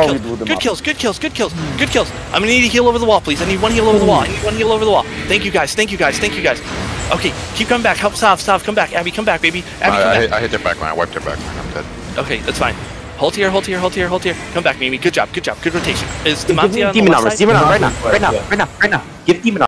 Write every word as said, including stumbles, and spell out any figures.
kills. Good Good kills, good kills, good kills, good kills. I'm gonna need a heal over the wall, please. I need one heal over the wall. I need one heal over the wall. Thank you guys, thank you guys, thank you guys. Okay, keep coming back. Help Sav, Sav, come back. Abby, come back, baby. Abby, come I, back. I, hit, I hit their back line. I wiped their back line. I'm dead. Okay, that's fine. Hold here, hold here, hold here, hold here. Come back, Mimi. Good job, good job, good rotation. Is the Give me Monty on the demon left armor, side? demon armor right now, right now, right now, right now. Give demon armor.